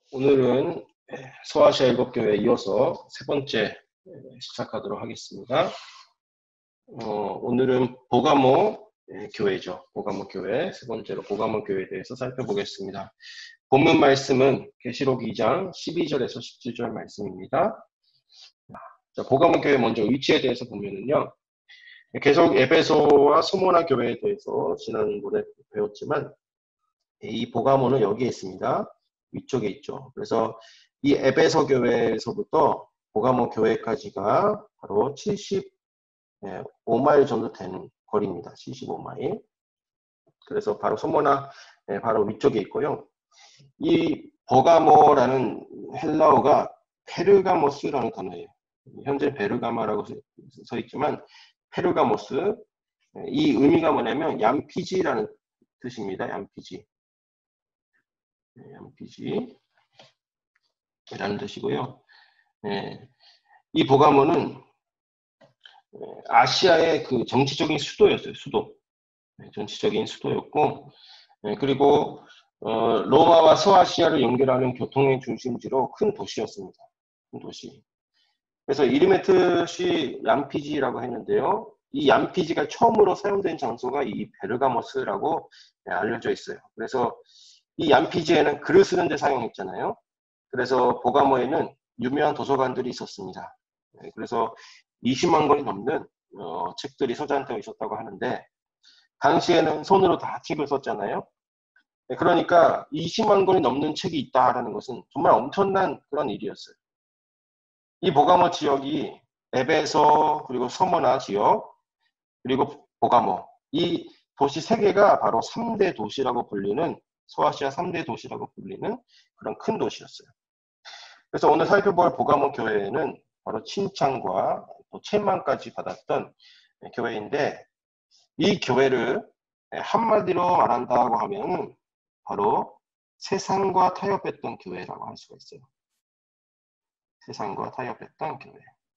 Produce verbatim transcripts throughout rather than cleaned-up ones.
오늘은 소아시아 일곱 교회에 이어서 세 번째 시작하도록 하겠습니다. 어, 오늘은 보가모 교회죠. 보가모 교회, 세 번째로 보가모 교회에 대해서 살펴보겠습니다. 본문 말씀은 계시록 이 장 십이 절에서 십칠 절 말씀입니다. 자, 보가모 교회 먼저 위치에 대해서 보면은요. 계속 에베소와 소모나 교회에 대해서 지난번에 배웠지만 이 보가모는 여기에 있습니다. 위쪽에 있죠. 그래서 이 에베소 교회에서부터 보가모 교회까지가 바로 칠십오 마일 정도 되는 거리입니다. 칠십오 마일. 그래서 바로 소모나 바로 위쪽에 있고요. 이 버가모라는 헬라어가 페르가모스라는 단어예요. 현재 베르가마라고 써 있지만 페르가모스, 이 의미가 뭐냐면 얌피지라는 뜻입니다. 얌피지. 얌피지 라는 뜻이고요. 네, 이 보가모는 아시아의 그 정치적인 수도였어요. 수도. 네, 정치적인 수도였고, 네, 그리고 어, 로마와 서아시아를 연결하는 교통의 중심지로 큰 도시였습니다. 큰 도시. 그래서 이름의 뜻이 얌피지라고 했는데요. 이 얌피지가 처음으로 사용된 장소가 이 베르가모스라고 네, 알려져 있어요. 그래서 이 얌피지에는 글을 쓰는 데 사용했잖아요. 그래서 보가모에는 유명한 도서관들이 있었습니다. 네, 그래서 이십만 권이 넘는 어, 책들이 소장되어 있었다고 하는데 당시에는 손으로 다 책을 썼잖아요. 네, 그러니까 이십만 권이 넘는 책이 있다라는 것은 정말 엄청난 그런 일이었어요. 이 보가모 지역이 에베소 그리고 소모나 지역 그리고 보가모 이 도시 세 개가 바로 삼 대 도시라고 불리는 소아시아 삼 대 도시라고 불리는 그런 큰 도시였어요. 그래서 오늘 살펴볼 보가모 교회는 바로 칭찬과 또 책망까지 받았던 교회인데 이 교회를 한마디로 말한다고 하면 바로 세상과 타협했던 교회라고 할 수가 있어요. 세상과 타협했던 교회.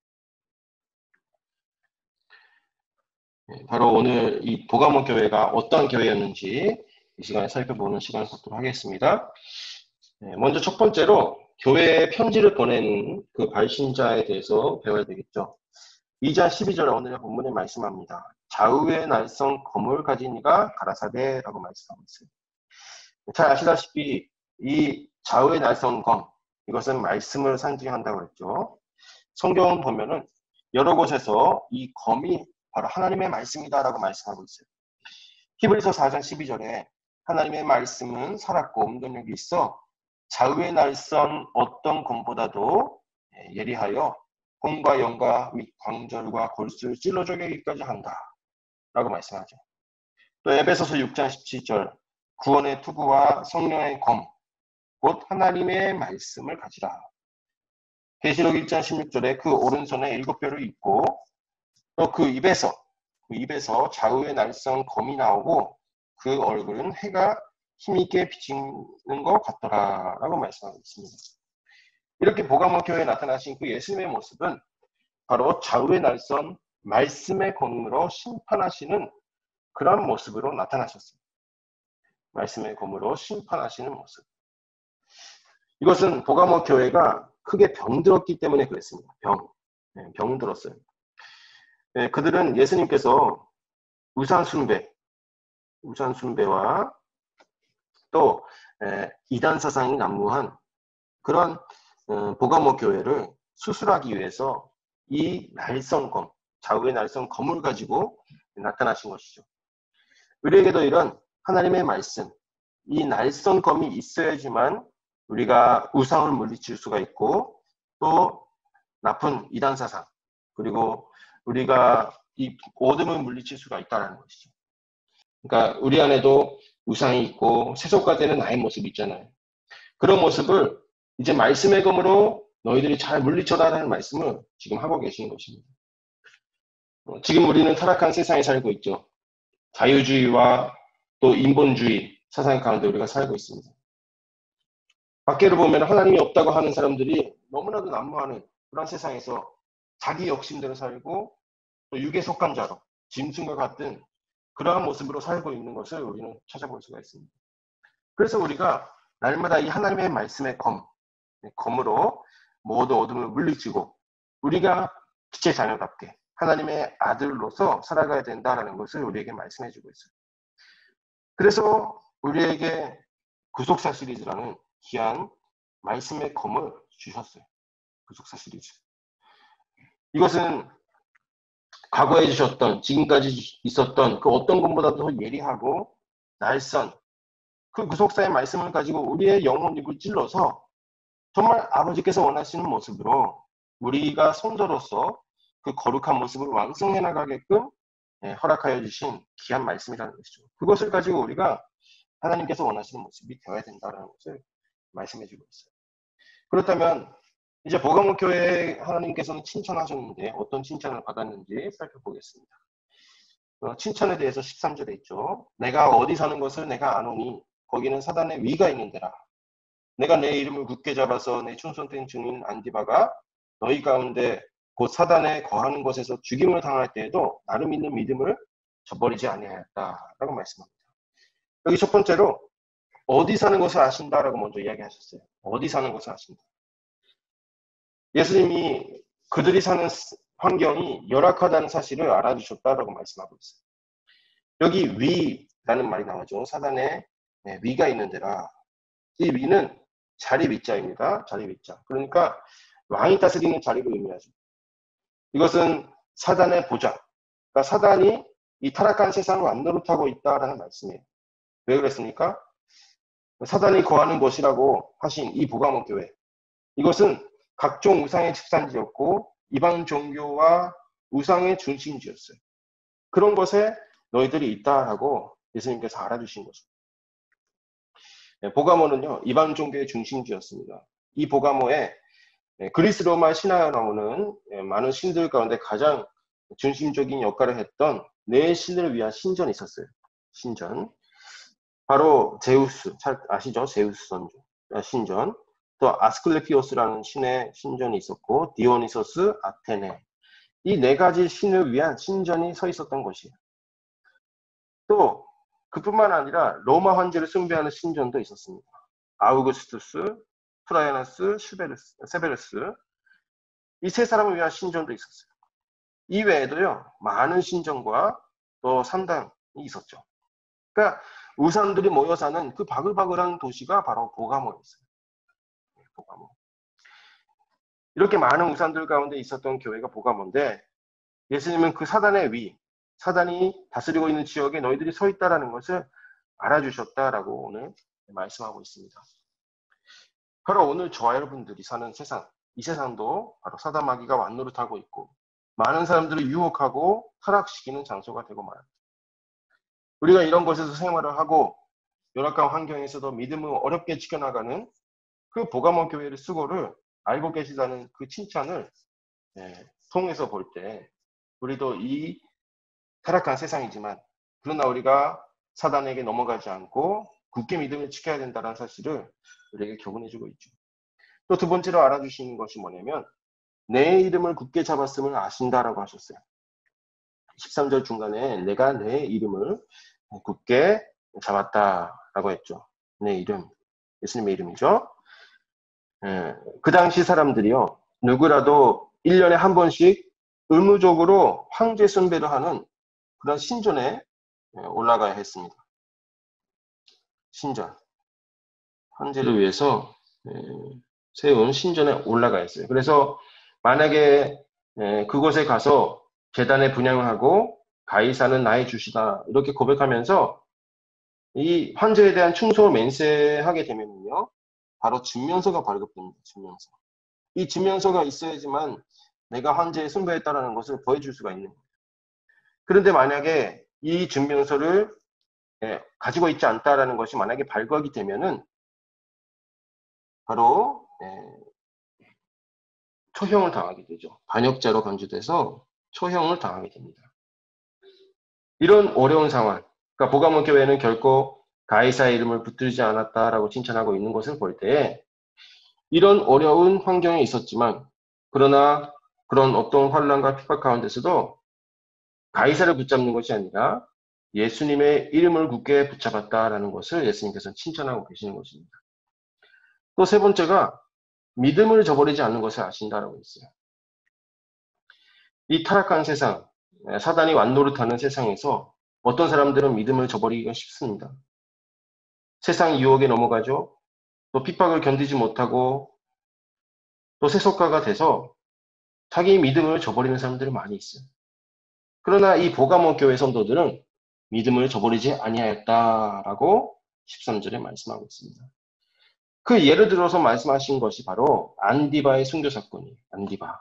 바로 오늘 이 보가모 교회가 어떤 교회였는지 이 시간에 살펴보는 시간을 갖도록 하겠습니다. 먼저 첫 번째로 교회에 편지를 보내는 그 발신자에 대해서 배워야 되겠죠. 이 장 십이 절에 오늘의 본문에 말씀합니다. 좌우의 날성 검을 가진 이가 가라사대라고 말씀하고 있어요. 잘 아시다시피 이 좌우의 날성 검, 이것은 말씀을 상징한다고 했죠. 성경을 보면은 여러 곳에서 이 검이 바로 하나님의 말씀이다라고 말씀하고 있어요. 히브리서 사 장 십이 절에 하나님의 말씀은 살았고 운동력이 있어 좌우의 날선 어떤 검보다도 예리하여 혼과 영과 및 광절과 골수를 찔러 쪼개기까지 한다 라고 말씀하죠. 또 에베소서 육 장 십칠 절 구원의 투구와 성령의 검 곧 하나님의 말씀을 가지라. 계시록 일 장 십육 절에 그 오른손에 일곱 뼈를 입고 또 그 입에서 그 입에서 좌우의 날선 검이 나오고 그 얼굴은 해가 힘있게 비치는 것 같더라 라고 말씀하고 있습니다. 이렇게 보가모 교회에 나타나신 그 예수님의 모습은 바로 좌우의 날선 말씀의 검으로 심판하시는 그런 모습으로 나타나셨습니다. 말씀의 검으로 심판하시는 모습. 이것은 보가모 교회가 크게 병들었기 때문에 그랬습니다. 병. 네, 병들었어요. 네, 그들은 예수님께서 우상 숭배, 우상 숭배와 또 에, 이단 사상이 난무한 그런 어, 보가모 교회를 수술하기 위해서 이 날성검, 좌우의 날성검을 가지고 나타나신 것이죠. 우리에게도 이런 하나님의 말씀, 이 날성검이 있어야지만 우리가 우상을 물리칠 수가 있고 또 나쁜 이단 사상, 그리고 우리가 이 어둠을 물리칠 수가 있다는 것이죠. 그러니까 우리 안에도 우상이 있고 세속화되는 나의 모습이 있잖아요. 그런 모습을 이제 말씀의 검으로 너희들이 잘 물리쳐라라는 말씀을 지금 하고 계시는 것입니다. 지금 우리는 타락한 세상에 살고 있죠. 자유주의와 또 인본주의 사상 가운데 우리가 살고 있습니다. 밖으로 보면 하나님이 없다고 하는 사람들이 너무나도 난무하는 그런 세상에서 자기 욕심대로 살고 또 육에 속한 자로 짐승과 같은 그러한 모습으로 살고 있는 것을 우리는 찾아볼 수가 있습니다. 그래서 우리가 날마다 이 하나님의 말씀의 검, 검으로 모든 어둠을 물리치고 우리가 빛의 자녀답게 하나님의 아들로서 살아가야 된다라는 것을 우리에게 말씀해 주고 있어요. 그래서 우리에게 구속사 시리즈라는 귀한 말씀의 검을 주셨어요. 구속사 시리즈. 이것은 과거에 주셨던, 지금까지 있었던 그 어떤 것보다도 더 예리하고 날선 그 구속사의 말씀을 가지고 우리의 영혼 입을 찔러서 정말 아버지께서 원하시는 모습으로 우리가 성도로서 그 거룩한 모습을 완성해 나가게끔 허락하여 주신 귀한 말씀이라는 것이죠. 그것을 가지고 우리가 하나님께서 원하시는 모습이 되어야 된다는 것을 말씀해 주고 있어요. 그렇다면 이제 보가모 교회에 하나님께서는 칭찬하셨는데 어떤 칭찬을 받았는지 살펴보겠습니다. 어, 칭찬에 대해서 십삼 절에 있죠. 내가 어디 사는 것을 내가 아노니 거기는 사단의 위가 있는 데라. 내가 내 이름을 굳게 잡아서 내 충성된 증인 안디바가 너희 가운데 곧 사단에 거하는 곳에서 죽임을 당할 때에도 나름 있는 믿음을 저버리지 아니하였다라고 말씀합니다. 여기 첫 번째로 어디 사는 것을 아신다라고 먼저 이야기하셨어요. 어디 사는 것을 아신다. 예수님이 그들이 사는 환경이 열악하다는 사실을 알아주셨다라고 말씀하고 있어요. 여기 위라는 말이 나오죠. 사단에 위가 있는 데라. 이 위는 자리 위자입니다. 자리 위자. 그러니까 왕이 다스리는 자리를 의미하죠. 이것은 사단의 보좌. 그러니까 사단이 이 타락한 세상을 완노릇하고 있다라는 말씀이에요. 왜 그랬습니까? 사단이 거하는 곳이라고 하신 이 보가모 교회. 이것은 각종 우상의 집산지였고 이방 종교와 우상의 중심지였어요. 그런 곳에 너희들이 있다라고 예수님께서 알아주신 거죠. 보가모는요, 이방 종교의 중심지였습니다. 이 보가모에 그리스 로마 신화에 나오는 많은 신들 가운데 가장 중심적인 역할을 했던 네 신을 위한 신전이 있었어요. 신전. 바로 제우스, 잘 아시죠? 제우스 선조, 신전. 또 아스클레피오스라는 신의 신전이 있었고 디오니소스, 아테네. 이 네 가지 신을 위한 신전이 서 있었던 곳이에요. 또 그뿐만 아니라 로마 황제를 숭배하는 신전도 있었습니다. 아우구스투스, 트라이아누스, 슈베르스, 세베르스. 이 세 사람을 위한 신전도 있었어요. 이 외에도요, 많은 신전과 또 산당이 있었죠. 그러니까 우상들이 모여 사는 그 바글바글한 도시가 바로 보가모였어요. 보가모. 이렇게 많은 우상들 가운데 있었던 교회가 보가모인데 예수님은 그 사단의 위, 사단이 다스리고 있는 지역에 너희들이 서 있다라는 것을 알아주셨다라고 오늘 말씀하고 있습니다. 바로 오늘 저와 여러분들이 사는 세상, 이 세상도 바로 사단 마귀가 완노릇하고 있고 많은 사람들을 유혹하고 타락시키는 장소가 되고 말합니다. 우리가 이런 곳에서 생활을 하고 열악한 환경에서도 믿음을 어렵게 지켜나가는 그 보가모 교회의 수고를 알고 계시다는 그 칭찬을 예, 통해서 볼 때 우리도 이 타락한 세상이지만 그러나 우리가 사단에게 넘어가지 않고 굳게 믿음을 지켜야 된다는 사실을 우리에게 교훈해주고 있죠. 또 두 번째로 알아주시는 것이 뭐냐면 내 이름을 굳게 잡았음을 아신다라고 하셨어요. 십삼 절 중간에 내가 내 이름을 굳게 잡았다라고 했죠. 내 이름, 예수님의 이름이죠. 예, 그 당시 사람들이요, 누구라도 일 년에 한 번씩 의무적으로 황제 숭배를 하는 그런 신전에 올라가야 했습니다. 신전. 황제를 위해서 세운 신전에 올라가야 했어요. 그래서 만약에 그곳에 가서 제단에 분향을 하고 가이사는 나의 주시다 이렇게 고백하면서 이 황제에 대한 충성을 맹세하게 되면요, 바로 증명서가 발급됩니다. 증명서. 이 증명서가 있어야지만 내가 황제에 숭배했다라는 것을 보여줄 수가 있는 거예요. 그런데 만약에 이 증명서를 가지고 있지 않다라는 것이 만약에 발각이 되면은 바로 처형을 당하게 되죠. 반역자로 간주돼서 처형을 당하게 됩니다. 이런 어려운 상황, 그러니까 보가모 교회는 결코 가이사의 이름을 붙들지 않았다라고 칭찬하고 있는 것을 볼 때 이런 어려운 환경에 있었지만 그러나 그런 어떤 환난과 핍박 가운데서도 가이사를 붙잡는 것이 아니라 예수님의 이름을 굳게 붙잡았다라는 것을 예수님께서는 칭찬하고 계시는 것입니다. 또 세 번째가 믿음을 저버리지 않는 것을 아신다라고 했어요. 이 타락한 세상, 사단이 완노릇하는 세상에서 어떤 사람들은 믿음을 저버리기가 쉽습니다. 세상 유혹에 넘어가죠. 또 핍박을 견디지 못하고 또 세속가가 돼서 자기 믿음을 저버리는 사람들이 많이 있어요. 그러나 이 보가모 교회 성도들은 믿음을 저버리지 아니하였다라고 십삼 절에 말씀하고 있습니다. 그 예를 들어서 말씀하신 것이 바로 안디바의 순교 사건이에요. 안디바.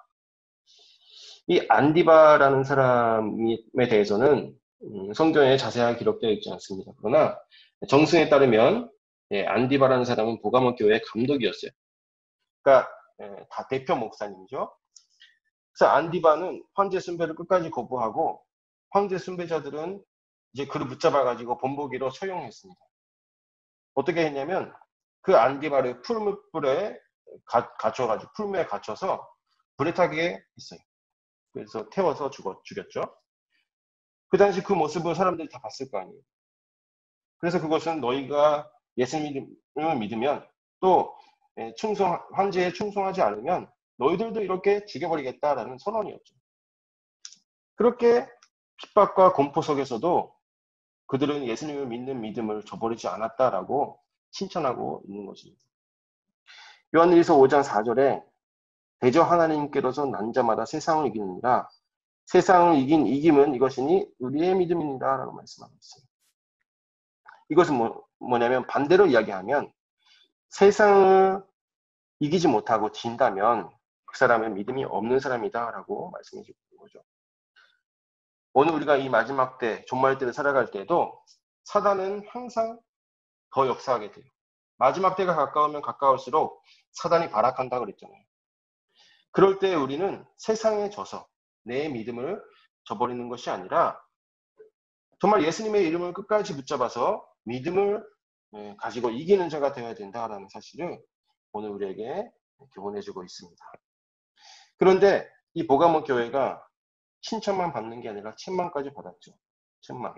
이 안디바라는 사람에 대해서는 성경에 자세하게 기록되어 있지 않습니다. 그러나 정승에 따르면 안디바라는 사람은 보가모 교회의 감독이었어요. 그러니까 다 대표 목사님이죠. 그래서 안디바는 황제 숭배를 끝까지 거부하고 황제 숭배자들은 이제 그를 붙잡아가지고 본보기로 처형했습니다. 어떻게 했냐면 그 안디바를 풀물에 갇혀가지고 풀무에 갇혀서 불에 타게 했어요. 그래서 태워서 죽었, 죽였죠. 그 당시 그 모습을 사람들이 다 봤을 거 아니에요. 그래서 그것은 너희가 예수님을 믿으면 또 충성, 황제에 충성하지 않으면 너희들도 이렇게 죽여버리겠다라는 선언이었죠. 그렇게 핍박과 공포 속에서도 그들은 예수님을 믿는 믿음을 저버리지 않았다라고 칭찬하고 있는 것입니다. 요한일서 오 장 사 절에 대저 하나님께로서 난 자마다 세상을 이기느니라. 세상을 이긴 이김은 이것이니 우리의 믿음입니다. 라고 말씀하고 있어요. 이것은 뭐, 뭐냐면 반대로 이야기하면 세상을 이기지 못하고 진다면 그 사람은 믿음이 없는 사람이다 라고 말씀해 주는 거죠. 오늘 우리가 이 마지막 때, 종말 때를 살아갈 때도 사단은 항상 더 역사하게 돼요. 마지막 때가 가까우면 가까울수록 사단이 발악한다 그랬잖아요. 그럴 때 우리는 세상에 져서 내 믿음을 저버리는 것이 아니라 정말 예수님의 이름을 끝까지 붙잡아서 믿음을 가지고 이기는 자가 되어야 된다라는 사실을 오늘 우리에게 교훈해주고 있습니다. 그런데 이 보가모 교회가 칭찬만 받는 게 아니라 천만까지 받았죠. 천만.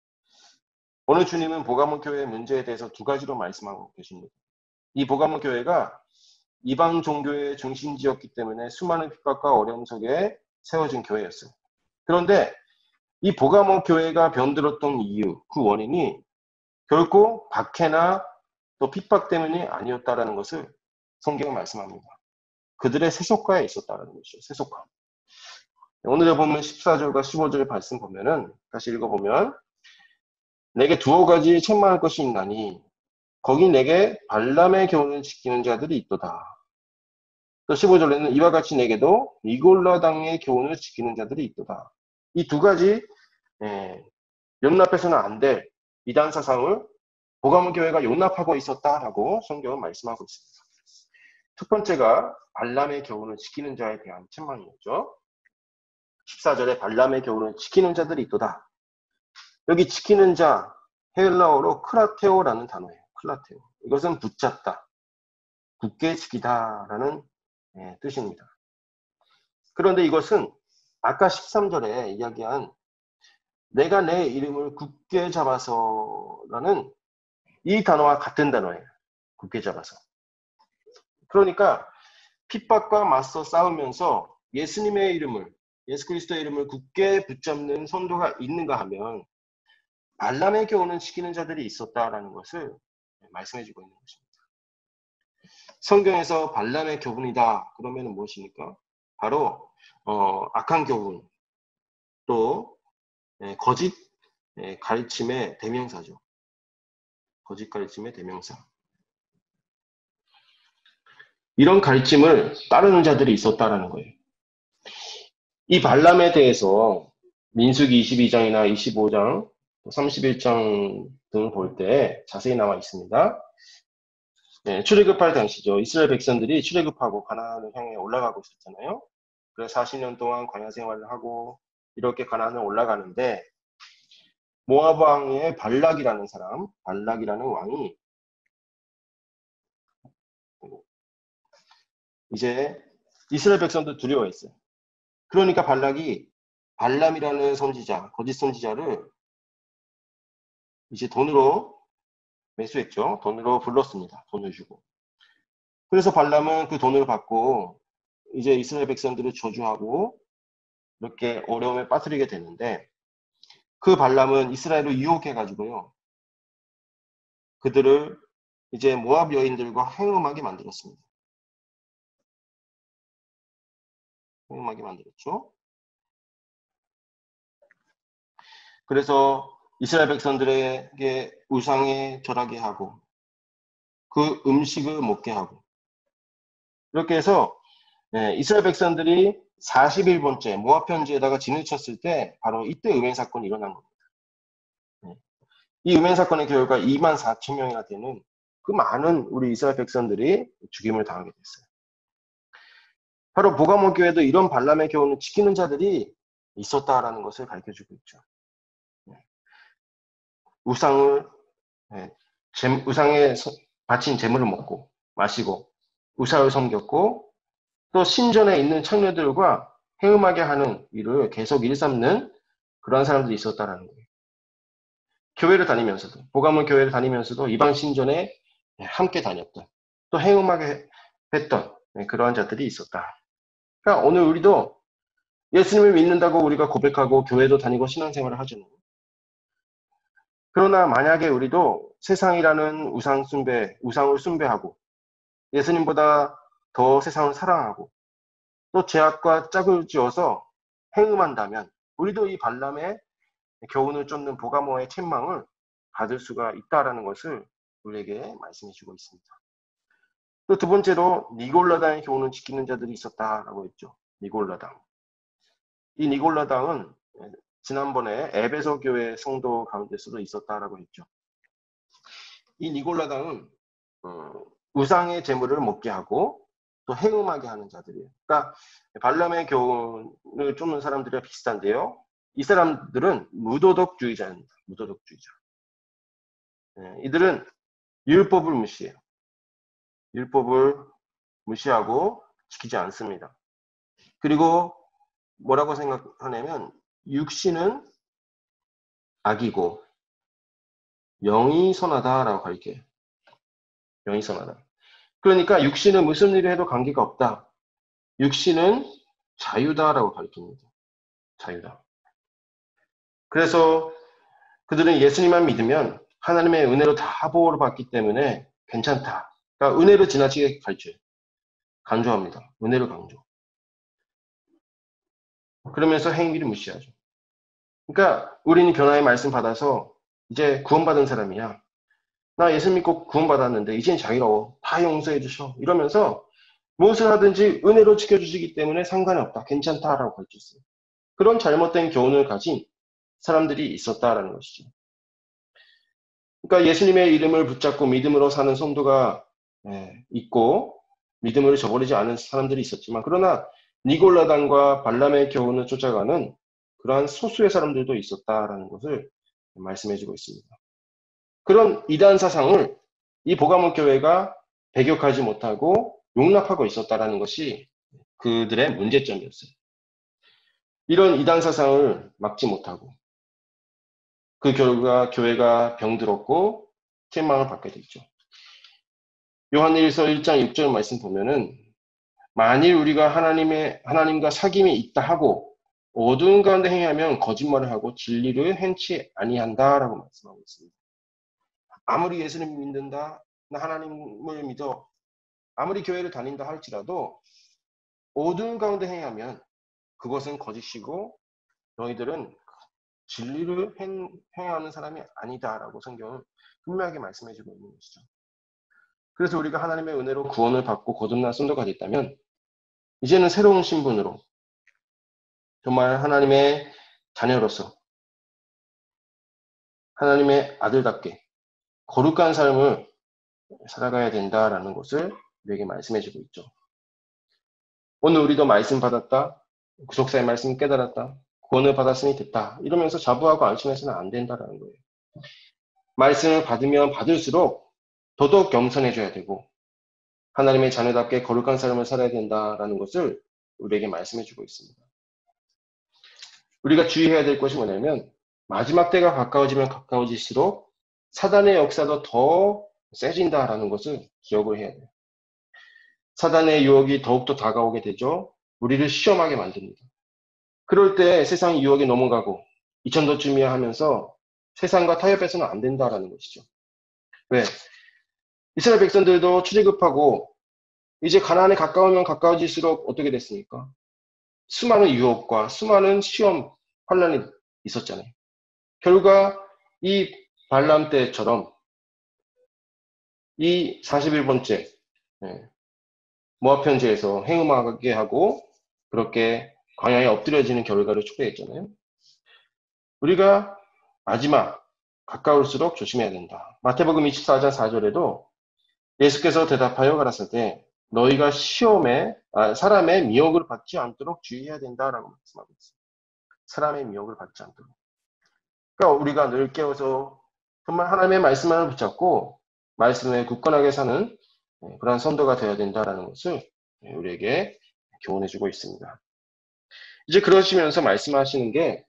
오늘 주님은 보가모 교회의 문제에 대해서 두 가지로 말씀하고 계십니다. 이 보가모 교회가 이방 종교의 중심지였기 때문에 수많은 핍박과 어려움 속에 세워진 교회였어요. 그런데 이 보가모 교회가 병들었던 이유, 그 원인이 결코 박해나 또 핍박 때문이 아니었다라는 것을 성경은 말씀합니다. 그들의 세속가에 있었다라는 것이죠. 세속가. 오늘에 보면 십사 절과 십오 절 말씀 보면은 다시 읽어보면 내게 두어 가지 책망할 것이 있나니 거기 내게 발람의 교훈을 지키는 자들이 있도다. 또 십오 절에는 이와 같이 내게도 이골라 당의 교훈을 지키는 자들이 있도다. 이 두 가지 예, 용납해서는 안 될 이단 사상을 보가모 교회가 용납하고 있었다라고 성경은 말씀하고 있습니다. 첫 번째가 발람의 교훈을 지키는 자에 대한 책망이었죠. 십사 절에 발람의 교훈을 지키는 자들이 있도다. 여기 지키는 자 헬라어로 크라테오라는 단어예요. 크라테오. 이것은 붙잡다, 굳게 지키다라는 예, 뜻입니다. 그런데 이것은 아까 십삼 절에 이야기한 내가 내 이름을 굳게 잡아서라는 이 단어와 같은 단어예요. 굳게 잡아서. 그러니까 핍박과 맞서 싸우면서 예수님의 이름을, 예수 그리스도의 이름을 굳게 붙잡는 선도가 있는가 하면 발람의 교훈을 지키는 자들이 있었다라는 것을 말씀해주고 있는 것입니다. 성경에서 발람의 교훈이다 그러면 무엇입니까? 바로 어, 악한 교훈, 또 예, 거짓 예, 가르침의 대명사죠. 거짓 가르침의 대명사. 이런 가르침을 따르는 자들이 있었다라는 거예요. 이 발람에 대해서 민수기 이십이 장이나 이십오 장, 삼십일 장 등을 볼 때 자세히 나와 있습니다. 네, 출애굽할 당시죠. 이스라엘 백성들이 출애굽하고 가나안을 향해 올라가고 있었잖아요. 그래서 사십 년 동안 광야 생활을 하고 이렇게 가나안을 올라가는데 모압 왕의 발락이라는 사람, 발락이라는 왕이 이제 이스라엘 백성들 두려워했어요. 그러니까 발락이 발람이라는 선지자, 거짓 선지자를 이제 돈으로 매수했죠. 돈으로 불렀습니다. 돈을 주고. 그래서 발람은 그 돈을 받고 이제 이스라엘 백성들을 저주하고 이렇게 어려움에 빠뜨리게 되는데, 그 발람은 이스라엘을 유혹해가지고요, 그들을 이제 모압 여인들과 행음하게 만들었습니다. 행음하게 만들었죠. 그래서 이스라엘 백성들에게 우상에 절하게 하고 그 음식을 먹게 하고, 이렇게 해서 이스라엘 백성들이 사십일 번째 모압 편지에다가 진을 쳤을 때 바로 이때 음행 사건이 일어난 겁니다. 이 음행 사건의 결과 이만 사천 명이나 되는 그 많은 우리 이스라엘 백성들이 죽임을 당하게 됐어요. 바로 보가모 교회도 이런 발람의 교훈을 지키는 자들이 있었다라는 것을 가르쳐주고 있죠. 우상을 우상에 바친 재물을 먹고 마시고 우상을 섬겼고, 또 신전에 있는 청년들과 행음하게 하는 일을 계속 일삼는 그런 사람들이 있었다라는 거예요. 교회를 다니면서도, 보가모 교회를 다니면서도 이방 신전에 함께 다녔던, 또 행음하게 했던 그러한 자들이 있었다. 그러니까 오늘 우리도 예수님을 믿는다고 우리가 고백하고 교회도 다니고 신앙생활을 하죠. 그러나 만약에 우리도 세상이라는 우상 숭배, 우상을 숭배하고 예수님보다 더 세상을 사랑하고 또 죄악과 짝을 지어서 행음한다면 우리도 이 발람의 교훈을 쫓는 보가모의 책망을 받을 수가 있다라는 것을 우리에게 말씀해 주고 있습니다. 또 두 번째로 니골라당의 교훈을 지키는 자들이 있었다라고 했죠. 니골라당. 이 니골라당은 지난번에 에베소 교회 성도 가운데서도 있었다라고 했죠. 이 니골라당은 우상의 재물을 먹게 하고 또 행음하게 하는 자들이에요. 그러니까 발람의 교훈을 쫓는 사람들이랑 비슷한데요. 이 사람들은 무도덕주의자입니다. 무도덕주의자. 네, 이들은 율법을 무시해요. 율법을 무시하고 지키지 않습니다. 그리고 뭐라고 생각하냐면 육신은 악이고 영이 선하다라고 가르쳐요. 영이 선하다. 그러니까 육신은 무슨 일을 해도 관계가 없다. 육신은 자유다라고 가르칩니다. 자유다. 그래서 그들은 예수님만 믿으면 하나님의 은혜로 다 보호를 받기 때문에 괜찮다. 그러니까 은혜를 지나치게 가르쳐요. 강조합니다. 은혜를 강조. 그러면서 행위를 무시하죠. 그러니까 우리는 변화의 말씀 받아서 이제 구원받은 사람이야. 나 예수 믿고 구원받았는데 이젠 자유로워. 다 용서해 주셔. 이러면서 무엇을 하든지 은혜로 지켜주시기 때문에 상관이 없다. 괜찮다라고 가르쳤어요. 그런 잘못된 교훈을 가진 사람들이 있었다라는 것이죠. 그러니까 예수님의 이름을 붙잡고 믿음으로 사는 성도가 있고 믿음을 저버리지 않은 사람들이 있었지만, 그러나 니골라당과 발람의 교훈을 쫓아가는 그러한 소수의 사람들도 있었다라는 것을 말씀해주고 있습니다. 그런 이단 사상을 이 보가모 교회가 배격하지 못하고 용납하고 있었다라는 것이 그들의 문제점이었어요. 이런 이단 사상을 막지 못하고 그 결과 교회가 병들었고 책망을 받게 됐죠. 요한일서 일 장 육 절 말씀 보면은 만일 우리가 하나님의 하나님과 사귐이 있다 하고 어두운 가운데 행하면 거짓말을 하고 진리를 행치 아니한다라고 말씀하고 있습니다. 아무리 예수님 믿는다, 나 하나님을 믿어, 아무리 교회를 다닌다 할지라도 어두운 가운데 행하면 그것은 거짓이고 너희들은 진리를 행, 행하는 사람이 아니다라고 성경은 분명하게 말씀해주고 있는 것이죠. 그래서 우리가 하나님의 은혜로 구원을 받고 거듭난 성도가 됐다면 이제는 새로운 신분으로 정말 하나님의 자녀로서 하나님의 아들답게 거룩한 삶을 살아가야 된다라는 것을 우리에게 말씀해주고 있죠. 오늘 우리도 말씀 받았다, 구속사의 말씀 깨달았다, 구원을 받았으니 됐다 이러면서 자부하고 안심해서는 안 된다라는 거예요. 말씀을 받으면 받을수록 더더욱 겸손해져야 되고 하나님의 자녀답게 거룩한 삶을 살아야 된다라는 것을 우리에게 말씀해주고 있습니다. 우리가 주의해야 될 것이 뭐냐면 마지막 때가 가까워지면 가까워질수록 사단의 역사도 더 세진다라는 것을 기억을 해야 돼요. 사단의 유혹이 더욱더 다가오게 되죠. 우리를 시험하게 만듭니다. 그럴 때 세상의 유혹에 넘어가고 이천도쯤이야 하면서 세상과 타협해서는 안 된다라는 것이죠. 왜? 이스라엘 백성들도 출애굽하고 이제 가나안에 가까우면 가까워질수록 어떻게 됐습니까? 수많은 유혹과 수많은 시험, 환란이 있었잖아요. 결과 이 발람 때처럼 이 사십일 번째 모압 편지에서 행음하게 하고 그렇게 광야에 엎드려지는 결과를 초래했잖아요. 우리가 마지막 가까울수록 조심해야 된다. 마태복음 이십사 장 사 절에도 예수께서 대답하여 가라사대 너희가 시험에 아, 사람의 미혹을 받지 않도록 주의해야 된다라고 말씀하고 있습니다. 사람의 미혹을 받지 않도록. 그러니까 우리가 늘 깨워서 정말 하나님의 말씀을 붙잡고 말씀에 굳건하게 사는 그런 선도가 되어야 된다라는 것을 우리에게 교훈해주고 있습니다. 이제 그러시면서 말씀하시는 게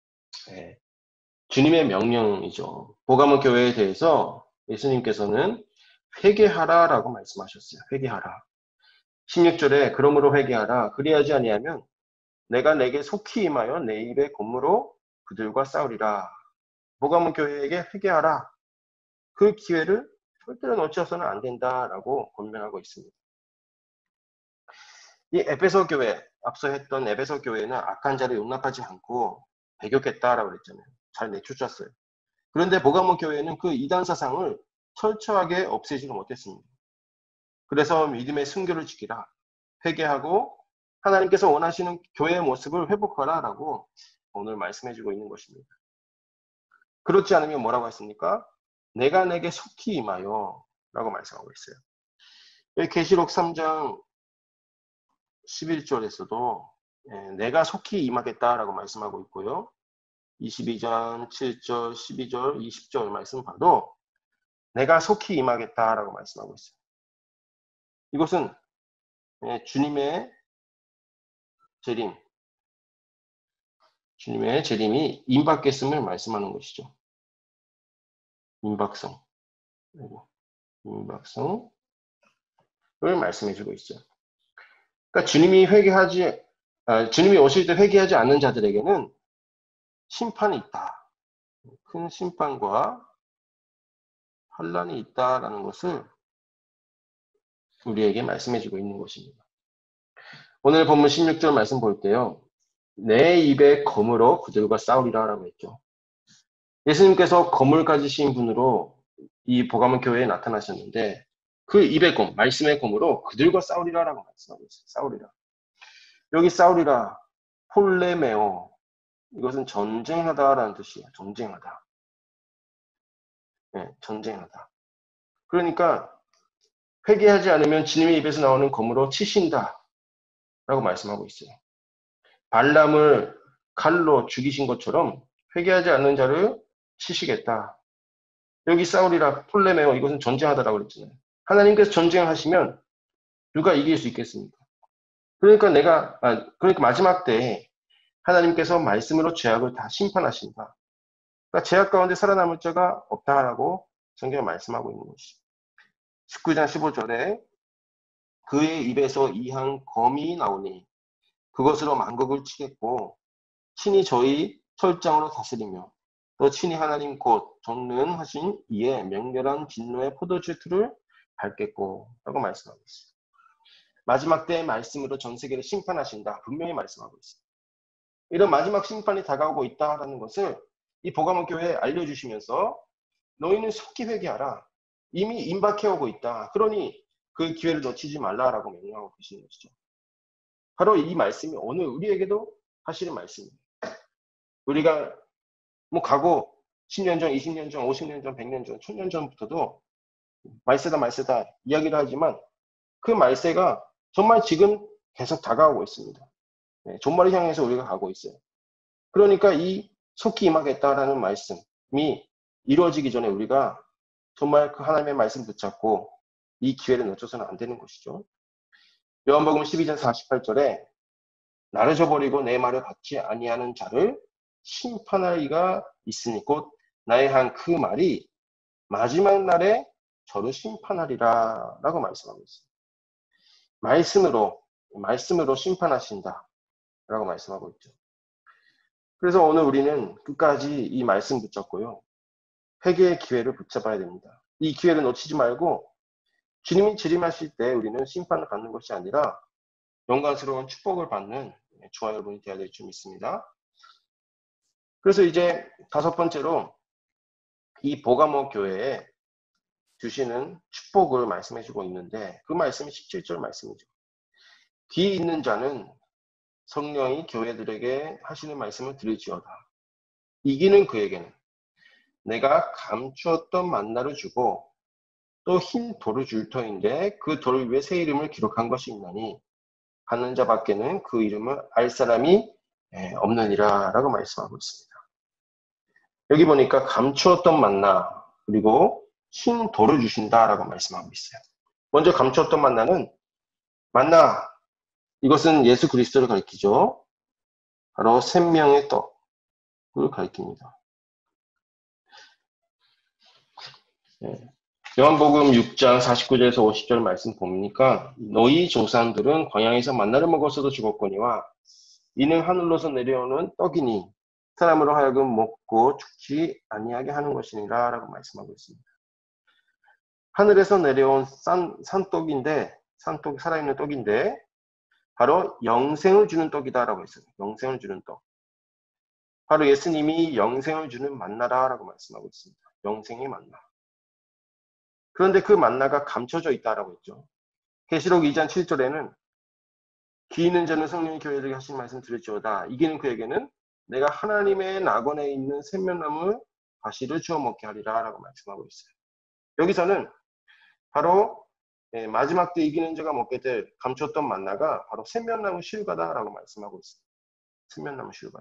주님의 명령이죠. 보가모 교회에 대해서 예수님께서는 회개하라라고 말씀하셨어요. 회개하라. 십육 절에 그러므로 회개하라. 그리하지 아니하면 내가 내게 속히 임하여 내 입의 검으로 그들과 싸우리라. 보가모 교회에게 회개하라. 그 기회를 절대로 놓쳐서는 안 된다라고 권면하고 있습니다. 이 에베소 교회, 앞서 했던 에베소 교회는 악한 자를 용납하지 않고 배격했다라고 그랬잖아요. 잘 내쫓았어요. 그런데 보가모 교회는 그 이단 사상을 철저하게 없애지는 못했습니다. 그래서 믿음의 순교를 지키라. 회개하고 하나님께서 원하시는 교회의 모습을 회복하라라고 오늘 말씀해주고 있는 것입니다. 그렇지 않으면 뭐라고 했습니까? 내가 내게 속히 임하여 라고 말씀하고 있어요. 여기 계시록 삼 장 십일 절에서도 내가 속히 임하겠다라고 말씀하고 있고요. 이십이 장 칠 절, 십이 절, 이십 절 말씀 봐도 내가 속히 임하겠다라고 말씀하고 있어요. 이것은 주님의 재림, 주님의 재림이 임박했음을 말씀하는 것이죠. 임박성, 임박성을 말씀해주고 있어요. 그러니까 주님이 회개하지, 아, 주님이 오실 때 회개하지 않는 자들에게는 심판이 있다. 큰 심판과 환란이 있다라는 것을 우리에게 말씀해주고 있는 것입니다. 오늘 본문 십육 절 말씀 볼 때요. 내 입에 검으로 그들과 싸우리라 라고 했죠. 예수님께서 검을 가지신 분으로 이 보가모 교회에 나타나셨는데 그 입의 검, 말씀의 검으로 그들과 싸우리라 라고 말씀하고 있어요. 싸우리라. 여기 싸우리라, 폴레메오. 이것은 전쟁하다라는 뜻이에요. 전쟁하다. 네, 전쟁하다. 그러니까 회개하지 않으면 주님의 입에서 나오는 검으로 치신다 라고 말씀하고 있어요. 발람을 칼로 죽이신 것처럼 회개하지 않는 자를 치시겠다. 여기 싸우리라 폴레메오 이것은 전쟁하다라고 그랬잖아요. 하나님께서 전쟁하시면 누가 이길 수 있겠습니까? 그러니까 내가 아, 그러니까 마지막 때에 하나님께서 말씀으로 죄악을 다 심판하신다. 그러니까 죄악 가운데 살아남을 자가 없다라고 성경에 말씀하고 있는 것이죠. 십구 장 십오 절에 그의 입에서 이한 검이 나오니 그것으로 만국을 치겠고 친히 저희 철장으로 다스리며 또 친히 하나님 곧 전능하신 이에 맹렬한 진노의 포도주 틀을 밟겠고 라고 말씀하고 있어요. 마지막 때의 말씀으로 전 세계를 심판하신다. 분명히 말씀하고 있어요. 이런 마지막 심판이 다가오고 있다라는 것을 이 보가모 교회에 알려주시면서 너희는 속히 회개하라. 이미 임박해오고 있다. 그러니 그 기회를 놓치지 말라라고 명령하고 계시는 것이죠. 바로 이 말씀이 오늘 우리에게도 하시는 말씀입니다. 우리가 뭐 가고 십 년 전, 이십 년 전, 오십 년 전, 백 년 전, 천 년 전부터도 말세다 말세다 이야기를 하지만 그 말세가 정말 지금 계속 다가오고 있습니다. 네, 종말을 향해서 우리가 가고 있어요. 그러니까 이 속히 임하겠다라는 말씀이 이루어지기 전에 우리가 정말 그 하나님의 말씀 붙잡고 이 기회를 놓쳐서는 안 되는 것이죠. 요한복음 십이 장 사십팔 절에 나를 저버리고 내 말을 받지 아니하는 자를 심판할 이가 있으니 곧 나의 한 그 말이 마지막 날에 저를 심판하리라 라고 말씀하고 있습니다. 말씀으로, 말씀으로 심판하신다 라고 말씀하고 있죠. 그래서 오늘 우리는 끝까지 이 말씀 붙잡고요. 회개의 기회를 붙잡아야 됩니다. 이 기회를 놓치지 말고 주님이 재림하실 때 우리는 심판을 받는 것이 아니라 영광스러운 축복을 받는 저와 여러분이 되어야 될 줄 믿습니다. 그래서 이제 다섯 번째로 이 보가모 교회에 주시는 축복을 말씀해 주고 있는데 그 말씀이 십칠 절 말씀이죠. 귀 있는 자는 성령이 교회들에게 하시는 말씀을 들을지어다. 이기는 그에게는 내가 감추었던 만나를 주고 또 흰 돌을 줄 터인데 그 돌 위에 새 이름을 기록한 것이 있나니 받는 자밖에는 그 이름을 알 사람이 없느니라 라고 말씀하고 있습니다. 여기 보니까 감추었던 만나 그리고 흰 돌을 주신다 라고 말씀하고 있어요. 먼저 감추었던 만나는 만나 이것은 예수 그리스도를 가리키죠. 바로 생명의 떡을 가리킵니다. 네. 요한복음 육 장 사십구 절에서 오십 절 말씀 보니까 너희 조상들은 광야에서 만나를 먹어서도 죽었거니와 이는 하늘로서 내려오는 떡이니 사람으로 하여금 먹고 죽지 아니하게 하는 것이니라 라고 말씀하고 있습니다. 하늘에서 내려온 산, 산떡인데 산떡 살아있는 떡인데 바로 영생을 주는 떡이다 라고 했어요. 영생을 주는 떡. 바로 예수님이 영생을 주는 만나라 라고 말씀하고 있습니다. 영생의 만나. 그런데 그 만나가 감춰져 있다라고 했죠. 계시록 이 장 칠 절에는 귀 있는 자는 성령이 교회들에게 하신 말씀 들을지어다. 이기는 그에게는 내가 하나님의 낙원에 있는 생명나무 과실을 주워 먹게 하리라 라고 말씀하고 있어요. 여기서는 바로 마지막 때 이기는 자가 먹게 될 감췄던 만나가 바로 생명나무 실과다 라고 말씀하고 있어요. 생명나무 실과다.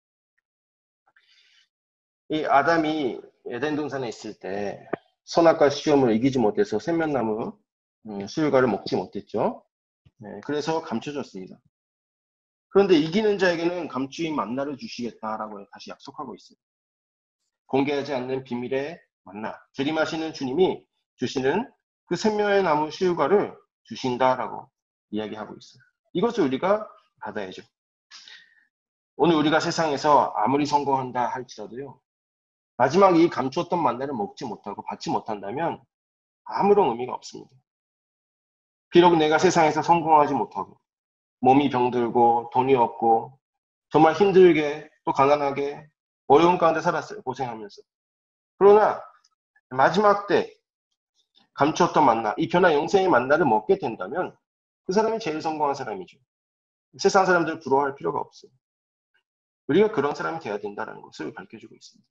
이 아담이 에덴 동산에 있을 때 선악과 시험을 이기지 못해서 생명나무 수율과를 먹지 못했죠. 네, 그래서 감춰졌습니다. 그런데 이기는 자에게는 감추인 만나를 주시겠다라고 다시 약속하고 있어요. 공개하지 않는 비밀의 만나, 재림하시는 주님이 주시는 그 생명의 나무 수율과를 주신다라고 이야기하고 있어요. 이것을 우리가 받아야죠. 오늘 우리가 세상에서 아무리 성공한다 할지라도요. 마지막 이 감추었던 만나를 먹지 못하고 받지 못한다면 아무런 의미가 없습니다. 비록 내가 세상에서 성공하지 못하고 몸이 병들고 돈이 없고 정말 힘들게 또 가난하게 어려운 가운데 살았어요. 고생하면서. 그러나 마지막 때 감추었던 만나, 이 변화 영생의 만나를 먹게 된다면 그 사람이 제일 성공한 사람이죠. 세상 사람들 부러워할 필요가 없어요. 우리가 그런 사람이 돼야 된다는 것을 밝혀주고 있습니다.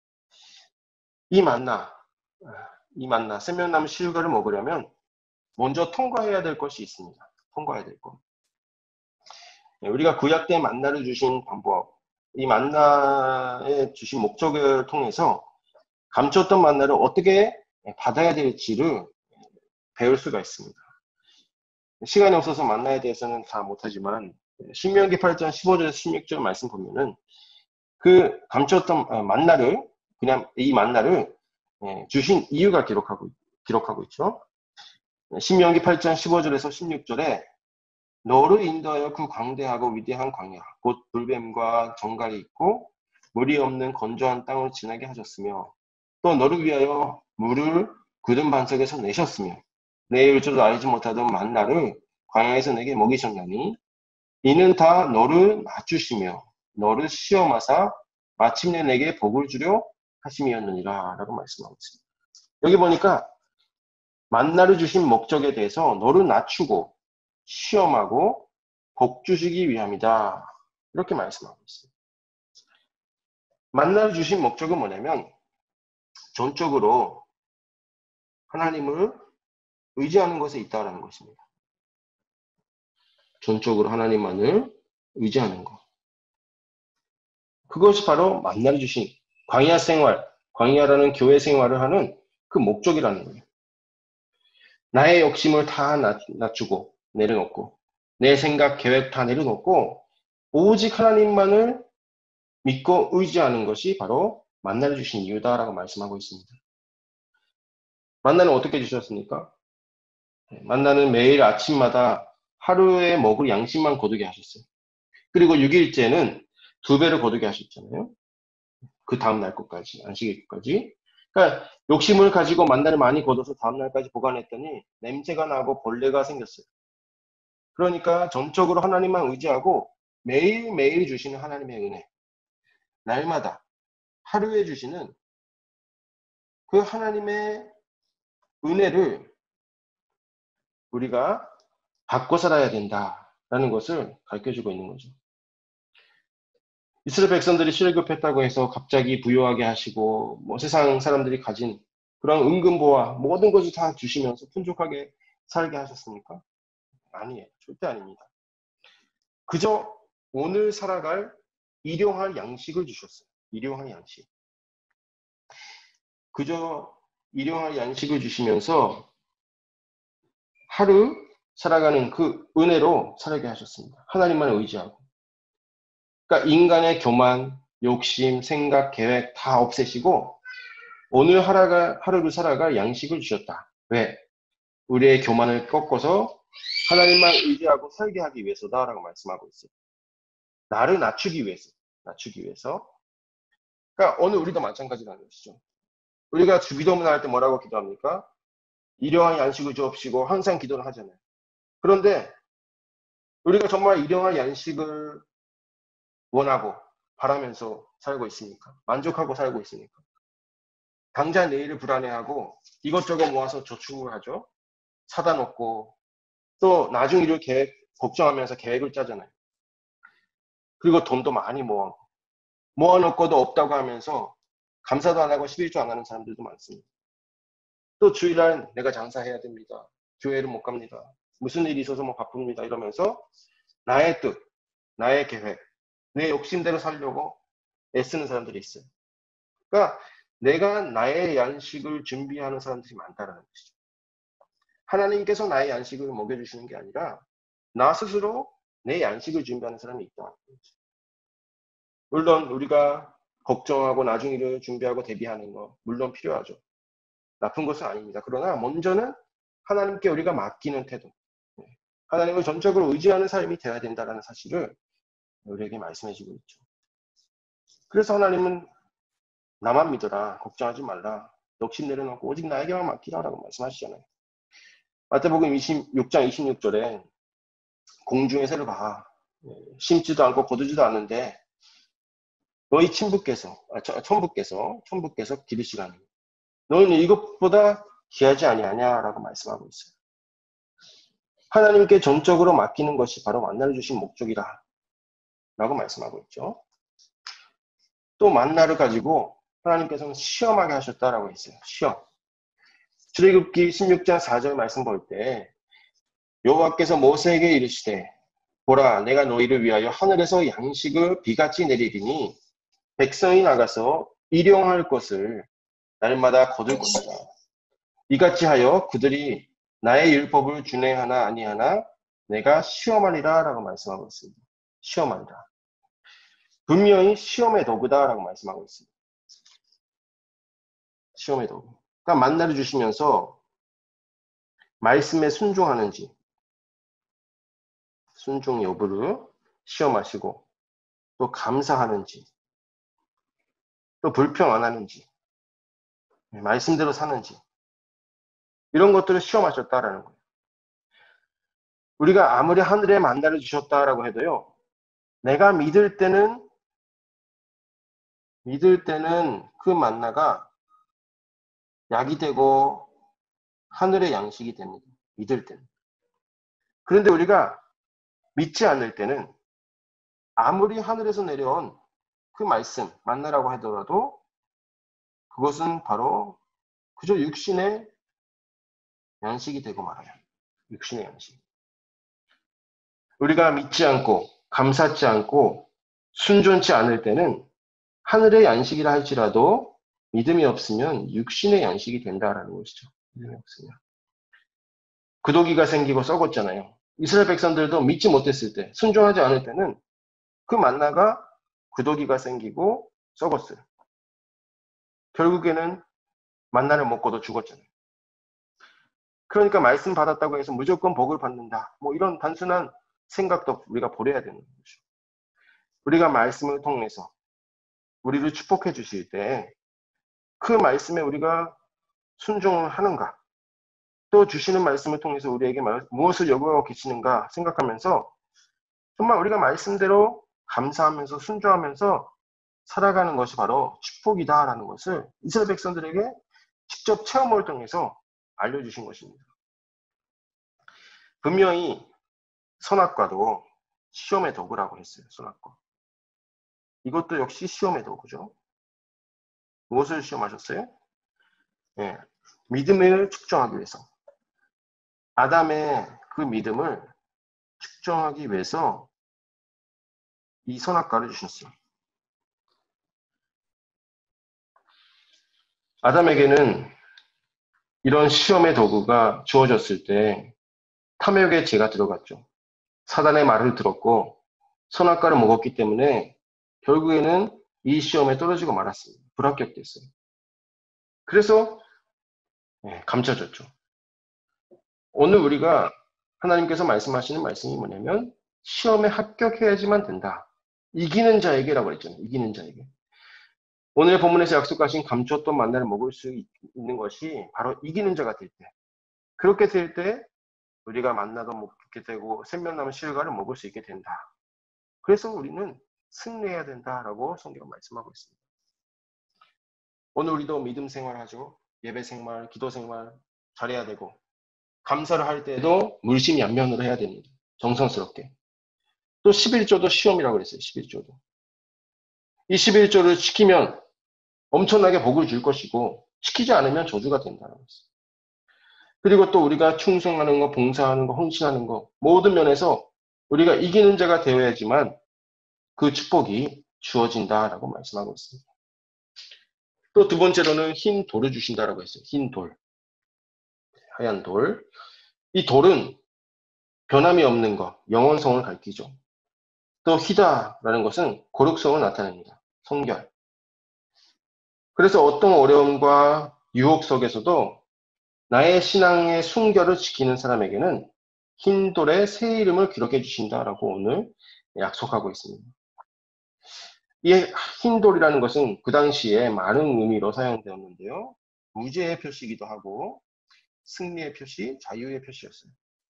이 만나, 이 만나, 생명나무 실과를 먹으려면 먼저 통과해야 될 것이 있습니다. 통과해야 될 것. 우리가 구약 때 만나를 주신 방법, 이 만나에 주신 목적을 통해서 감췄던 만나를 어떻게 받아야 될지를 배울 수가 있습니다. 시간이 없어서 만나에 대해서는 다 못하지만 신명기 팔 장 십오 절에서 십육 절 말씀 보면은 그 감췄던 만나를 그냥 이 만나를 주신 이유가 기록하고 기록하고 있죠. 신명기 팔 장 십오 절에서 십육 절에 너를 인도하여 그 광대하고 위대한 광야 곧 불뱀과 정갈이 있고 물이 없는 건조한 땅으로 지나게 하셨으며 또 너를 위하여 물을 굳은 반석에서 내셨으며 내 일조도 알지 못하던 만나를 광야에서 내게 먹이셨나니 이는 다 너를 낮추시며 너를 시험하사 마침내 내게 복을 주려 하심이었느니라 라고 말씀하고 있습니다. 여기 보니까 만나를 주신 목적에 대해서 너를 낮추고 시험하고 복 주시기 위함이다. 이렇게 말씀하고 있습니다. 만나를 주신 목적은 뭐냐면 전적으로 하나님을 의지하는 것에 있다는 것입니다. 전적으로 하나님만을 의지하는 것. 그것이 바로 만나를 주신 광야 생활, 광야라는 교회 생활을 하는 그 목적이라는 거예요. 나의 욕심을 다 낮추고 내려놓고 내 생각, 계획 다 내려놓고 오직 하나님만을 믿고 의지하는 것이 바로 만나를 주신 이유다라고 말씀하고 있습니다. 만나는 어떻게 주셨습니까? 만나는 매일 아침마다 하루에 먹을 양식만 거두게 하셨어요. 그리고 육 일째는 두 배를 거두게 하셨잖아요. 그 다음날 것까지, 안식일 것까지. 그러니까 욕심을 가지고 만나를 많이 거둬서 다음날까지 보관했더니 냄새가 나고 벌레가 생겼어요. 그러니까 전적으로 하나님만 의지하고 매일매일 주시는 하나님의 은혜, 날마다 하루에 주시는 그 하나님의 은혜를 우리가 받고 살아야 된다라는 것을 가르쳐주고 있는 거죠. 이스라엘 백성들이 출애굽했다고 해서 갑자기 부유하게 하시고 뭐 세상 사람들이 가진 그런 은근보화 모든 것을 다 주시면서 풍족하게 살게 하셨습니까? 아니에요. 절대 아닙니다. 그저 오늘 살아갈 일용할 양식을 주셨어요. 일용할 양식. 그저 일용할 양식을 주시면서 하루 살아가는 그 은혜로 살게 하셨습니다. 하나님만 의지하고. 그러니까 인간의 교만, 욕심, 생각, 계획 다 없애시고 오늘 하루가, 하루를 살아갈 양식을 주셨다. 왜? 우리의 교만을 꺾어서 하나님만 의지하고 살게 하기 위해서다라고 말씀하고 있어요. 나를 낮추기 위해서. 낮추기 위해서. 그러니까 오늘 우리도 마찬가지라는 것이죠. 우리가 주기도문 할 때 뭐라고 기도합니까? 일용할 양식을 주옵시고 항상 기도를 하잖아요. 그런데 우리가 정말 일용할 양식을 원하고 바라면서 살고 있습니까? 만족하고 살고 있습니까? 당장 내일을 불안해하고 이것저것 모아서 저축을 하죠. 사다 놓고 또 나중 일을 계획, 걱정하면서 계획을 짜잖아요. 그리고 돈도 많이 모아 모아놓고도 없다고 하면서 감사도 안 하고 십일조 안 하는 사람들도 많습니다. 또 주일날 내가 장사해야 됩니다. 교회를 못 갑니다. 무슨 일이 있어서 뭐 바쁩니다. 이러면서 나의 뜻, 나의 계획, 내 욕심대로 살려고 애쓰는 사람들이 있어요. 그러니까 내가 나의 양식을 준비하는 사람들이 많다는 것이죠. 하나님께서 나의 양식을 먹여주시는 게 아니라 나 스스로 내 양식을 준비하는 사람이 있다. 물론 우리가 걱정하고 나중 일을 준비하고 대비하는 거 물론 필요하죠. 나쁜 것은 아닙니다. 그러나 먼저는 하나님께 우리가 맡기는 태도, 하나님을 전적으로 의지하는 삶이 되어야 된다는 사실을 우리에게 말씀해주고 있죠. 그래서 하나님은 나만 믿어라, 걱정하지 말라, 욕심 내려놓고 오직 나에게만 맡기라라고 말씀하시잖아요. 마태복음 이십육 장 이십육 절에 공중의 새를 봐, 심지도 않고 거두지도 않는데 너희 친부께서, 아, 천부께서, 천부께서 기르시라니 너희는 이것보다 귀하지 아니하냐라고 말씀하고 있어요. 하나님께 전적으로 맡기는 것이 바로 만나를 주신 목적이다 라고 말씀하고 있죠. 또 만나를 가지고 하나님께서는 시험하게 하셨다라고 했어요. 시험. 출애굽기 십육 장 사 절 말씀 볼 때 여호와께서 모세에게 이르시되 보라 내가 너희를 위하여 하늘에서 양식을 비같이 내리리니 백성이 나가서 일용할 것을 날마다 거둘 것이다. 이같이 하여 그들이 나의 율법을 준행하나 아니하나 내가 시험하리라 라고 말씀하고 있습니다. 시험하리라. 분명히 시험의 도구다라고 말씀하고 있습니다. 시험의 도구. 그러니까 만나를 주시면서 말씀에 순종하는지 순종 여부를 시험하시고 또 감사하는지 또 불평 안 하는지 말씀대로 사는지 이런 것들을 시험하셨다라는 거예요. 우리가 아무리 하늘에 만나를 주셨다라고 해도요. 내가 믿을 때는 믿을 때는 그 만나가 약이 되고 하늘의 양식이 됩니다. 믿을 때는. 그런데 우리가 믿지 않을 때는 아무리 하늘에서 내려온 그 말씀, 만나라고 하더라도 그것은 바로 그저 육신의 양식이 되고 말아요. 육신의 양식. 우리가 믿지 않고 감사치 않고 순종치 않을 때는 하늘의 양식이라 할지라도 믿음이 없으면 육신의 양식이 된다라는 것이죠. 믿음이 없으면. 구더기가 생기고 썩었잖아요. 이스라엘 백성들도 믿지 못했을 때, 순종하지 않을 때는 그 만나가 구더기가 생기고 썩었어요. 결국에는 만나를 먹고도 죽었잖아요. 그러니까 말씀 받았다고 해서 무조건 복을 받는다. 뭐 이런 단순한 생각도 우리가 버려야 되는 거죠. 우리가 말씀을 통해서 우리를 축복해 주실 때 그 말씀에 우리가 순종을 하는가, 또 주시는 말씀을 통해서 우리에게 무엇을 요구하고 계시는가 생각하면서 정말 우리가 말씀대로 감사하면서 순종하면서 살아가는 것이 바로 축복이다라는 것을 이스라엘 백성들에게 직접 체험을 통해서 알려주신 것입니다. 분명히 선악과도 시험의 도구라고 했어요. 선악과. 이것도 역시 시험의 도구죠. 무엇을 시험하셨어요? 예, 믿음을 측정하기 위해서. 아담의 그 믿음을 측정하기 위해서 이 선악과를 주셨어요. 아담에게는 이런 시험의 도구가 주어졌을 때 탐욕의 죄가 들어갔죠. 사단의 말을 들었고 선악과를 먹었기 때문에 결국에는 이 시험에 떨어지고 말았습니다. 불합격됐어요. 그래서 감춰졌죠. 오늘 우리가 하나님께서 말씀하시는 말씀이 뭐냐면 시험에 합격해야지만 된다. 이기는 자에게라고 했잖아요. 이기는 자에게. 오늘 본문에서 약속하신 감추었던 만나를 먹을 수 있는 것이 바로 이기는 자가 될 때. 그렇게 될 때 우리가 만나도 먹게 되고 생명나무 실과를 먹을 수 있게 된다. 그래서 우리는 승리해야 된다라고 성경은 말씀하고 있습니다. 오늘 우리도 믿음 생활하죠. 예배 생활, 기도 생활 잘해야 되고 감사를 할 때도 물심양면으로 해야 됩니다. 정성스럽게. 또 십일조도 시험이라고 그랬어요. 십일조도. 이 십일조를 지키면 엄청나게 복을 줄 것이고 지키지 않으면 저주가 된다는 것이죠. 그리고 또 우리가 충성하는 거, 봉사하는 거, 헌신하는 거 모든 면에서 우리가 이기는 자가 되어야지만 그 축복이 주어진다라고 말씀하고 있습니다. 또 두 번째로는 흰 돌을 주신다라고 했어요. 흰 돌. 하얀 돌. 이 돌은 변함이 없는 것, 영원성을 가리키죠. 또 희다라는 것은 고룩성을 나타냅니다. 성결. 그래서 어떤 어려움과 유혹 속에서도 나의 신앙의 순결을 지키는 사람에게는 흰 돌에 새 이름을 기록해 주신다라고 오늘 약속하고 있습니다. 이 흰 돌이라는 것은 그 당시에 많은 의미로 사용되었는데요. 무죄의 표시이기도 하고 승리의 표시, 자유의 표시였어요.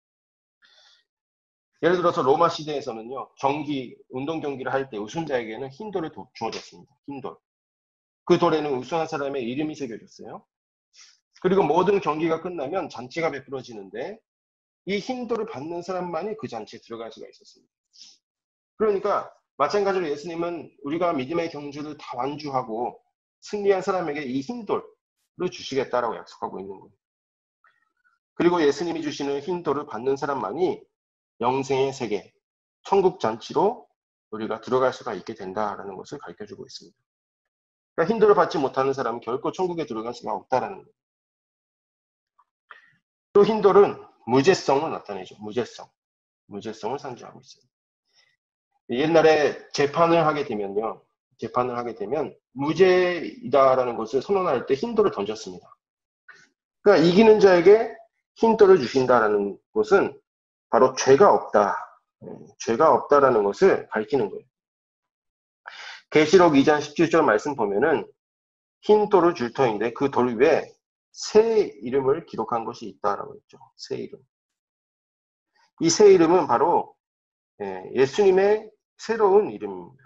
예를 들어서 로마 시대에서는요. 경기, 운동 경기를 할 때 우승자에게는 흰 돌이 주어졌습니다. 흰 돌. 그 돌에는 우승한 사람의 이름이 새겨졌어요. 그리고 모든 경기가 끝나면 잔치가 베풀어지는데 이 흰 돌을 받는 사람만이 그 잔치에 들어갈 수가 있었습니다. 그러니까 마찬가지로 예수님은 우리가 믿음의 경주를 다 완주하고 승리한 사람에게 이 흰 돌을 주시겠다라고 약속하고 있는 거예요. 그리고 예수님이 주시는 흰 돌을 받는 사람만이 영생의 세계, 천국 잔치로 우리가 들어갈 수가 있게 된다라는 것을 가르쳐주고 있습니다. 그러니까 흰 돌을 받지 못하는 사람은 결코 천국에 들어갈 수가 없다라는 거예요. 또 흰 돌은 무죄성을 나타내죠. 무죄성. 무죄성을 상징하고 있어요. 옛날에 재판을 하게 되면요. 재판을 하게 되면 무죄이다라는 것을 선언할 때 흰 돌을 던졌습니다. 그러니까 이기는 자에게 흰 돌을 주신다라는 것은 바로 죄가 없다. 죄가 없다라는 것을 밝히는 거예요. 계시록 이 장 십칠 절 말씀 보면은 흰 돌을 줄 터인데 그 돌 위에 새 이름을 기록한 것이 있다라고 했죠. 새 이름. 이 새 이름은 바로 예수님의 새로운 이름입니다.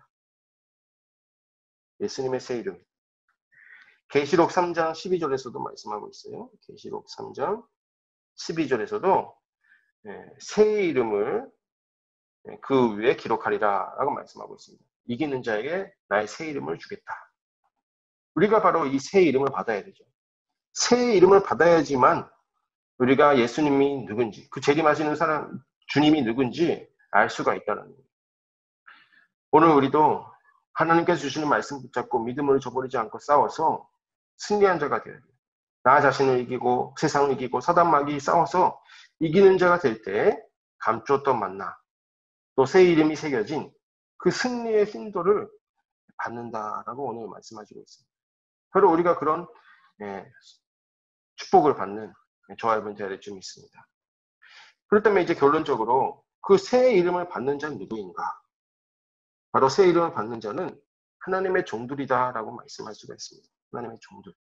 예수님의 새 이름. 계시록 삼 장 십이 절에서도 말씀하고 있어요. 계시록 삼 장 십이 절에서도 새 이름을 그 위에 기록하리라 라고 말씀하고 있습니다. 이기는 자에게 나의 새 이름을 주겠다. 우리가 바로 이 새 이름을 받아야 되죠. 새 이름을 받아야지만 우리가 예수님이 누군지, 그 재림하시는 사람, 주님이 누군지 알 수가 있다는 거예요. 오늘 우리도 하나님께서 주시는 말씀 붙잡고 믿음을 저버리지 않고 싸워서 승리한 자가 되어야 돼요. 나 자신을 이기고 세상을 이기고 사단마귀 싸워서 이기는 자가 될 때 감추었던 만나, 또 새 이름이 새겨진 그 승리의 힘도를 받는다라고 오늘 말씀하시고 있습니다. 바로 우리가 그런 예, 축복을 받는 조합은 되어야 될 점이 있습니다. 그렇다면 이제 결론적으로 그 새 이름을 받는 자는 누구인가? 바로 새 이름을 받는 자는 하나님의 종들이다라고 말씀할 수가 있습니다. 하나님의 종들.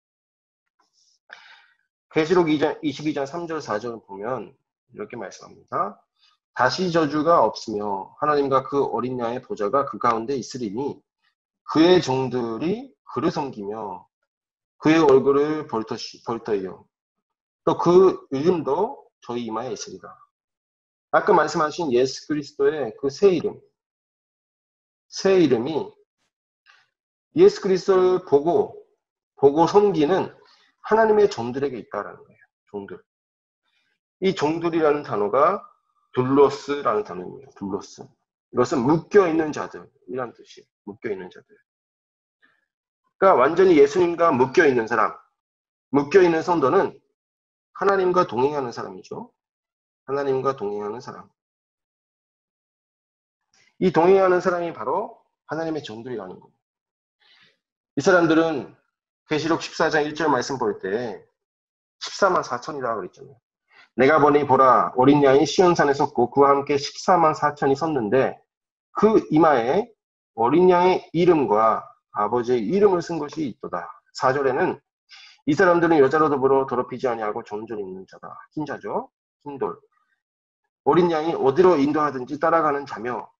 계시록 이십이 장 삼 절 사 절을 보면 이렇게 말씀합니다. 다시 저주가 없으며 하나님과 그 어린 양의 보좌가 그 가운데 있으리니 그의 종들이 그를 섬기며 그의 얼굴을 벌떠이요 또 그 이름도 저희 이마에 있으리라. 아까 말씀하신 예수 그리스도의 그 새 이름, 새 이름이 예수 그리스도를 보고 보고 섬기는 하나님의 종들에게 있다라는 거예요. 종들. 이 종들이라는 단어가 둘로스라는 단어입니다. 둘로스. 이것은 묶여있는 자들이라는 뜻이에요. 묶여있는 자들. 그러니까 완전히 예수님과 묶여있는 사람, 묶여있는 성도는 하나님과 동행하는 사람이죠. 하나님과 동행하는 사람. 이 동행하는 사람이 바로 하나님의 종들이라는 겁니다. 이 사람들은 계시록 십사 장 일 절 말씀 볼 때 십사만 사천이라고 그랬잖아요. 내가 보니 보라 어린 양이 시온산에 섰고 그와 함께 십사만 사천이 섰는데 그 이마에 어린 양의 이름과 아버지의 이름을 쓴 것이 있도다. 사 절에는 이 사람들은 여자로 더불어 더럽히지 아니하고 정죄 있는 자다. 흰자죠. 흰돌. 어린 양이 어디로 인도하든지 따라가는 자며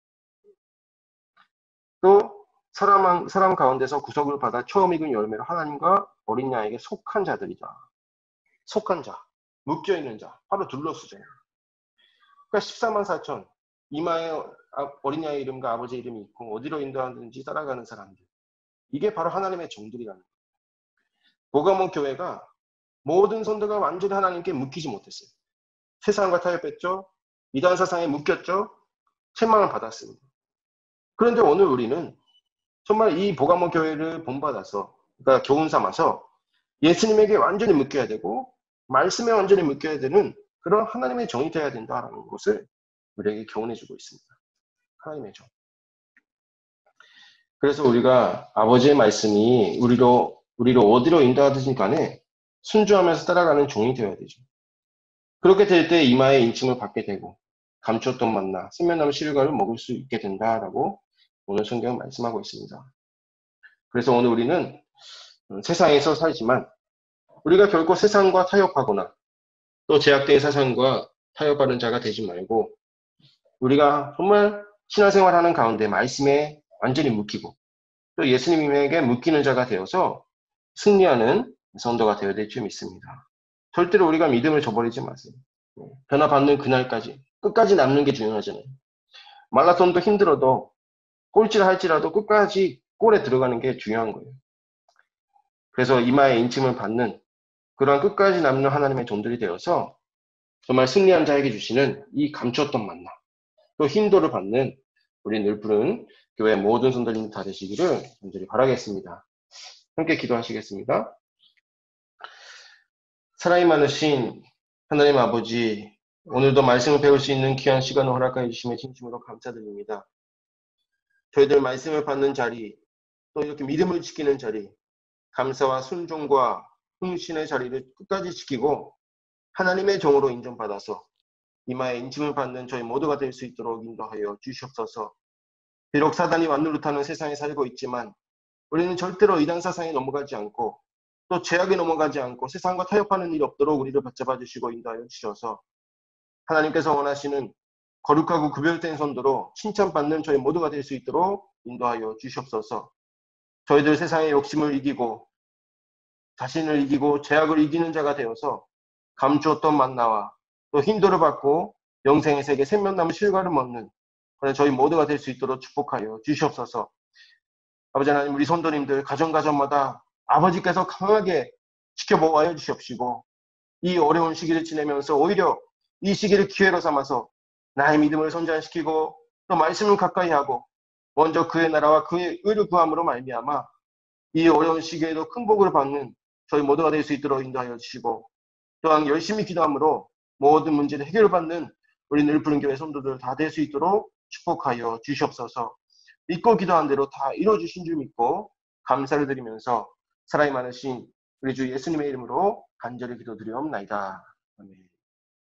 또 사람, 사람 가운데서 구속을 받아 처음 익은 열매로 하나님과 어린 양에게 속한 자들이다. 속한 자, 묶여있는 자, 바로 둘러쓰잖아요. 그러니까 십사만 사천, 이마에 어린 양의 이름과 아버지의 이름이 있고 어디로 인도하든지 따라가는 사람들. 이게 바로 하나님의 종들이라는 거예요. 보가몬 교회가 모든 성도가 완전히 하나님께 묶이지 못했어요. 세상과 타협했죠. 이단 사상에 묶였죠. 책망을 받았습니다. 그런데 오늘 우리는 정말 이 보가몬 교회를 본받아서, 그러니까 교훈 삼아서 예수님에게 완전히 묶여야 되고 말씀에 완전히 묶여야 되는 그런 하나님의 종이 되어야 된다는 것을 우리에게 교훈해주고 있습니다. 하나님의 종. 그래서 우리가 아버지의 말씀이 우리로 우리를 어디로 인도하든지 간에 순종하면서 따라가는 종이 되어야 되죠. 그렇게 될 때 이마에 인침을 받게 되고 감추었던 만나, 생명나무 실과를 먹을 수 있게 된다라고 오늘 성경은 말씀하고 있습니다. 그래서 오늘 우리는 세상에서 살지만 우리가 결코 세상과 타협하거나 또 제약된 세상과 타협하는 자가 되지 말고 우리가 정말 신앙생활하는 가운데 말씀에 완전히 묶이고 또 예수님에게 묶이는 자가 되어서 승리하는 성도가 되어야 될 줄 믿습니다. 절대로 우리가 믿음을 저버리지 마세요. 변화받는 그날까지 끝까지 남는 게 중요하잖아요. 마라톤도 힘들어도 꼴찌를 할지라도 끝까지 골에 들어가는 게 중요한 거예요. 그래서 이마에 인침을 받는 그러한 끝까지 남는 하나님의 종들이 되어서 정말 승리한 자에게 주시는 이 감추었던 만나 또 힘도를 받는 우리 늘푸른 교회 모든 성도님 다 되시기를 간절히 바라겠습니다. 함께 기도하시겠습니다. 사랑이 많으신 하나님 아버지, 오늘도 말씀을 배울 수 있는 귀한 시간을 허락하여 주심에 진심으로 감사드립니다. 저희들 말씀을 받는 자리, 또 이렇게 믿음을 지키는 자리, 감사와 순종과 흥신의 자리를 끝까지 지키고 하나님의 종으로 인정받아서 이마에 인침을 받는 저희 모두가 될 수 있도록 인도하여 주시옵소서. 비록 사단이 완노릇하는 세상에 살고 있지만 우리는 절대로 이단 사상에 넘어가지 않고 또 죄악에 넘어가지 않고 세상과 타협하는 일이 없도록 우리를 붙잡아 주시고 인도하여 주셔서 하나님께서 원하시는 거룩하고 구별된 선도로 칭찬받는 저희 모두가 될 수 있도록 인도하여 주시옵소서. 저희들 세상의 욕심을 이기고 자신을 이기고 죄악을 이기는 자가 되어서 감추었던 만나와 또 힘도를 받고 영생의 세계 생명나무 실과를 먹는 그런 저희 모두가 될 수 있도록 축복하여 주시옵소서. 아버지 하나님, 우리 성도님들 가정가정마다 아버지께서 강하게 지켜보아여 주시옵시고 이 어려운 시기를 지내면서 오히려 이 시기를 기회로 삼아서 나의 믿음을 선전시키고 또 말씀을 가까이 하고 먼저 그의 나라와 그의 의를 구함으로 말미암아 이 어려운 시기에도 큰 복을 받는 저희 모두가 될 수 있도록 인도하여 주시고 또한 열심히 기도함으로 모든 문제를 해결받는 우리 늘푸른 교회 성도들 다 될 수 있도록 축복하여 주시옵소서. 믿고 기도한 대로 다 이루어주신 줄 믿고 감사를 드리면서 사랑이 많으신 우리 주 예수님의 이름으로 간절히 기도드리옵나이다. 아멘.